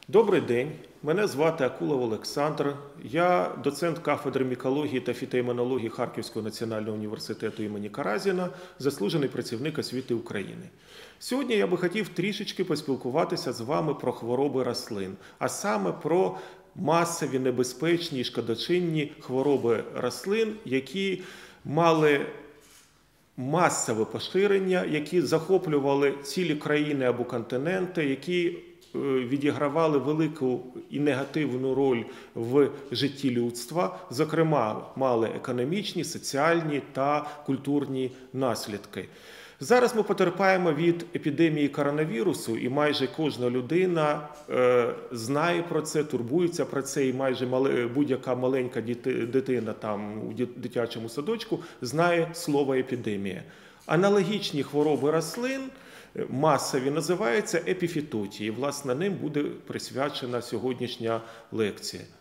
Добрий день, мене звати Акулов Олександр. Я доцент кафедри мікології та фітоімунології Харківського національного університету імені Каразіна, заслужений працівник освіти України. Сьогодні я би хотів трішечки поспілкуватися з вами про хвороби рослин, а саме про масові, небезпечні і шкодочинні хвороби рослин, які мали масове поширення, які захоплювали цілі країни або континенти, які відігравали велику і негативну роль в житті людства, зокрема, мали економічні, соціальні та культурні наслідки. Зараз ми потерпаємо від епідемії коронавірусу, і майже кожна людина знає про це, турбується про це, і майже будь-яка маленька дитина там у дитячому садочку знає слово епідемія. Аналогічні хвороби рослин масові називаються епіфітотії. Власне, ним буде присвячена сьогоднішня лекція.